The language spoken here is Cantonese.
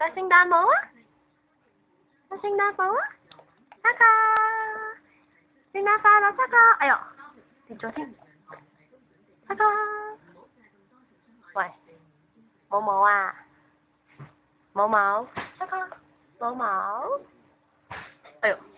Coi聖誕帽啊！coi聖誕帽啊！七個，聖誕快樂七個！哎呦，跌咗添。七個，喂，冇毛啊？冇毛，七個，冇毛。哎呦！